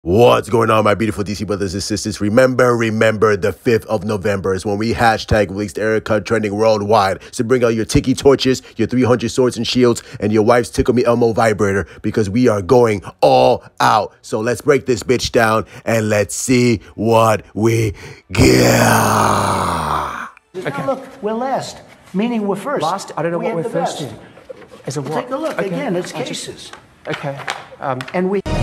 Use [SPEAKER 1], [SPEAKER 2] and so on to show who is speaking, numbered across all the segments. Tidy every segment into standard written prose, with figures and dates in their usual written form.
[SPEAKER 1] What's going on, my beautiful DC brothers and sisters? Remember, the 5th of November is when we hashtag release the Error Cut trending worldwide. So bring out your tiki torches, your 300 swords and shields, and your wife's Tickle Me Elmo vibrator, because we are going all out. So let's break this bitch down and let's see what we get.
[SPEAKER 2] Okay. Look, we're last, meaning we're first.
[SPEAKER 3] Last? I don't know what we're first in. As a what?
[SPEAKER 2] Take a look. Okay. Again, it's cases.
[SPEAKER 3] Okay.
[SPEAKER 2] And we...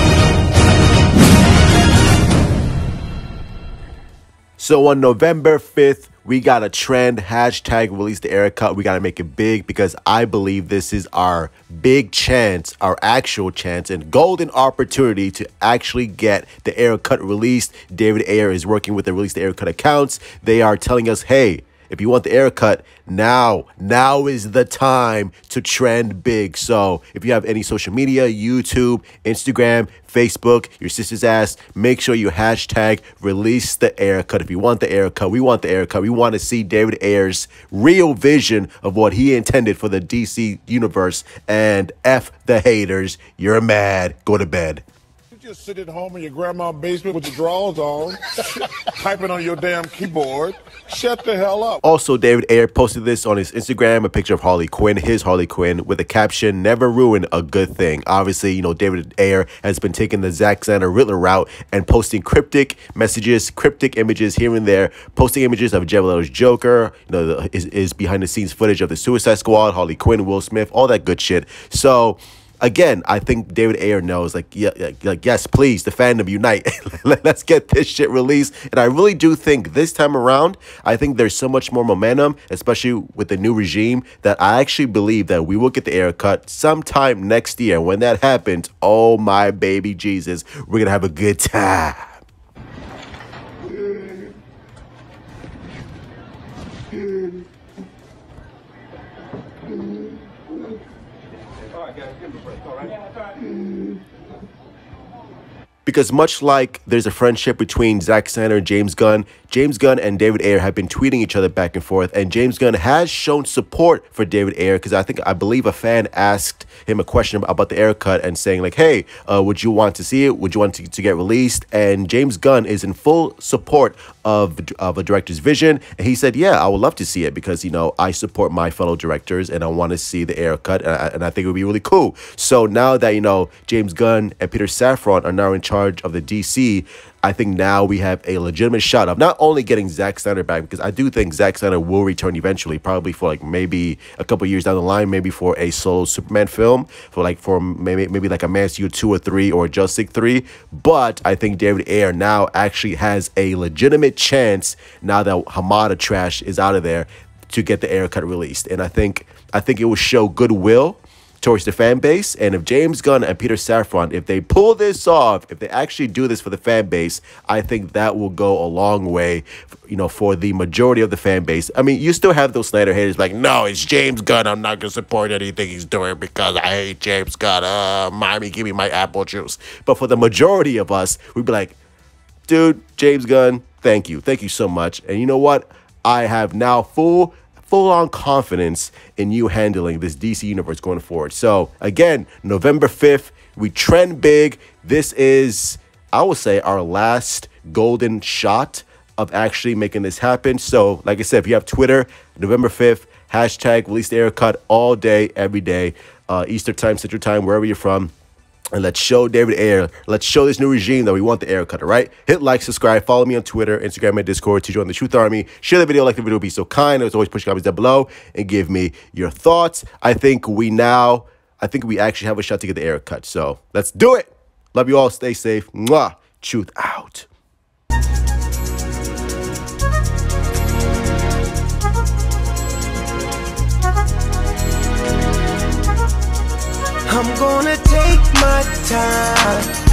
[SPEAKER 1] So on November 5th, we got a trend, hashtag release the Error Cut. We got to make it big because I believe this is our big chance, our actual chance and golden opportunity to actually get the Error Cut released. David Ayer is working with the Release the Error Cut accounts. They are telling us, hey, if you want the Error Cut, now is the time to trend big. So if you have any social media, YouTube, Instagram, Facebook, your sister's ass, make sure you hashtag release the Error Cut. If you want the Error Cut, we want the Error Cut. We want to see David Ayer's real vision of what he intended for the DC universe. And F the haters. You're mad. Go to bed.
[SPEAKER 4] Just sit at home in your grandma's basement with your drawers on, typing on your damn keyboard. Shut the hell up.
[SPEAKER 1] Also, David Ayer posted this on his Instagram, a picture of Harley Quinn, his Harley Quinn, with the caption, "Never ruin a good thing." Obviously, you know, David Ayer has been taking the Zack Snyder Riddler route and posting cryptic messages, cryptic images here and there, posting images of Jared Leto's Joker, you know, his behind-the-scenes footage of the Suicide Squad, Harley Quinn, Will Smith, all that good shit. So... again, I think David Ayer knows, yes, please, the fandom unite. Let's get this shit released. And I really do think this time around, I think there's so much more momentum, especially with the new regime, that I actually believe that we will get the Error Cut sometime next year. When that happens, oh my baby Jesus, we're going to have a good time. Because much like there's a friendship between Zack Snyder and James Gunn and David Ayer have been tweeting each other back and forth, and James Gunn has shown support for David Ayer, because I believe a fan asked him a question about the Error Cut and saying like, hey, would you want to see it? Would you want to get released? And James Gunn is in full support of a director's vision, and he said, yeah, I would love to see it, because, you know, I support my fellow directors and I want to see the Error Cut, and I think it would be really cool. So now that, you know, James Gunn and Peter Safran are now in charge of the DC, I think now we have a legitimate shot of not only getting Zack Snyder back, because I do think Zack Snyder will return eventually, probably for like maybe a couple years down the line, maybe for a solo Superman film, for maybe like a Man of Steel 2 or 3 or Justice League 3. But I think David Ayer now actually has a legitimate chance, now that Hamada trash is out of there, to get the Error Cut released. And I think it will show goodwill towards the fan base. And if James Gunn and Peter Safran, if they pull this off, if they actually do this for the fan base, I think that will go a long way, you know, for the majority of the fan base. I mean, you still have those Snyder haters like, no, it's James Gunn, I'm not going to support anything he's doing because I hate James Gunn. Mommy, give me my apple juice. But for the majority of us, we'd be like, dude, James Gunn, thank you so much. And you know what? I have now full-on confidence in you handling this DC universe going forward. So, again, November 5th, we trend big. This is, I would say, our last golden shot of actually making this happen. So, like I said, if you have Twitter, November 5th, hashtag release the Error Cut all day, every day, Eastern Time, Central Time, wherever you're from. And let's show David Ayer, let's show this new regime that we want the Error Cut, all right? Hit like, subscribe, follow me on Twitter, Instagram, and Discord to join the Truth Army. Share the video, like the video, be so kind. As always, push comments down below and give me your thoughts. I think we actually have a shot to get the Error Cut. So let's do it. Love you all. Stay safe. Mwah. Truth out.
[SPEAKER 5] I'm gonna take my time.